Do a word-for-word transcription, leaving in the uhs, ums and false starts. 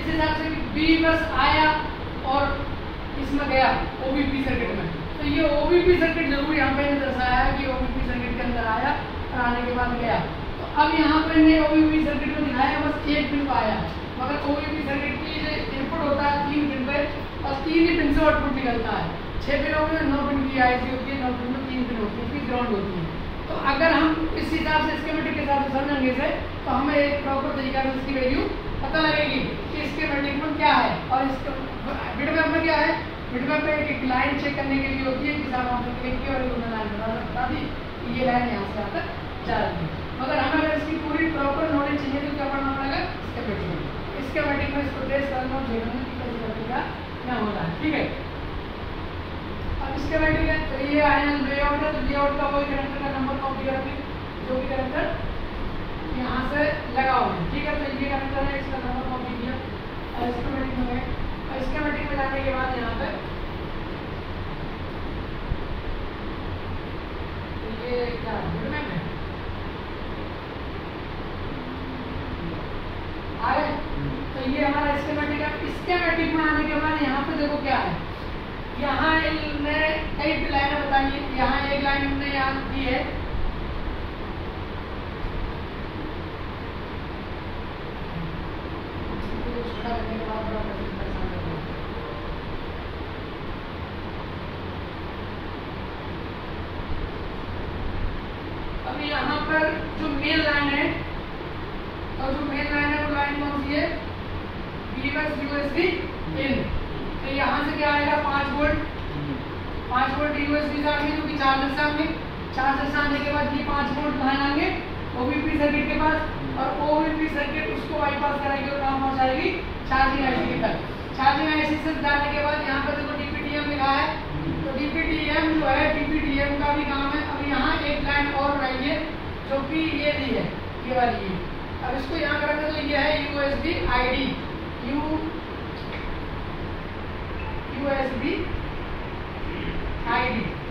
इस हिसाब से बी बस आया और इसमें गया ओबीपी सर्किट में, तो ये ओबीपी सर्किट जरूर यहाँ पे दर्शाया है कि ओबीपी सर्किट के अंदर आया और आने के बाद गया। तो अब यहाँ पे ने ओबीपी सर्किट को दिखाया बस एक पिन आया, मगर ओबीपी सर्किट की जो इनपुट होता है तीन पिन पे और तीन ही पिन से आउटपुट निकलता है। छः पिनों में नौ पिन की आईसी होती है, नौ पिन में तीन पिन होती है, फिर ग्राउंड होती है। तो अगर हम इस हिसाब से स्कीमेटिक के हिसाब से समझेंगे से तो हमें एक प्रॉपर तरीका से इसकी वैल्यू पता लगेगी कि स्कीमेटिक में क्या है और इसका बिटमैप में क्या है। बिटमैप पे एक लाइन चेक करने के लिए होती है कि साहब आपने क्लिक किया और एक लाइन बता दी कि ये लाइन यहाँ से आकर जा रही है। मगर हमें अगर इसकी पूरी प्रॉपर नॉलेज चाहिए तो क्या पढ़ना पड़ेगा स्कीमेटिक में। स्कीमेटिक में इसको ट्रेस करना और देखना कि कैसे करके क्या क्या हो रहा है, ठीक है। अब स्कीमेटिक है तो ये आया लेआउट है, तो लेआउट का वही कनेक्टर का नंबर कॉपी करके जो भी कनेक्टर यहाँ से लगा हुआ है, ठीक है। तो ये कनेक्टर है, इसका नंबर कॉपी किया और स्कीमेटिक में गए। स्कीमेटिक में जाने के बाद यहाँ पे ये क्या बिटमैप है आए, तो ये हमारा स्कीमेटिक है। स्कीमेटिक में आने के बाद यहाँ पे देखो क्या है, यहाँ ने कई लाइनें बताई, यहाँ एक लाइन हमने यहाँ दी है, अभी यहाँ पर जो मेन लाइन है और जो मेन लाइन है वो लाइन कौन सी है, बीबस यूएसबी इन। तो यहाँ से क्या आएगा पाँच वोल्ट, पाँच वोल्ट यूएसबी से आएंगे जो कि चार्जर से आएंगे, चार्जर से आने के बाद ये पाँच वोल्ट कहाँ आएंगे ओबीपी सर्किट के पास, और ओबीपी सर्किट उसको बाईपास कराएगी और कहाँ पहुँचाएगी चार्जिंग आईसी तक। चार्जिंग आईसी से जाने के बाद यहाँ पर देखो डीपीडीएम लिखा है, तो डीपीडीएम जो है डीपीडीएम का भी काम है। अब यहाँ एक लाइन और बनाई है जो कि ये दी है, ये वाली है। अब इसको यहाँ करेंगे तो ये है USB ID, U USB ID